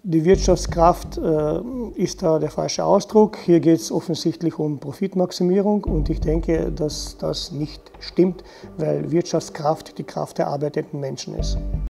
Die Wirtschaftskraft ist da der falsche Ausdruck. Hier geht es offensichtlich um Profitmaximierung und ich denke, dass das nicht stimmt, weil Wirtschaftskraft die Kraft der arbeitenden Menschen ist.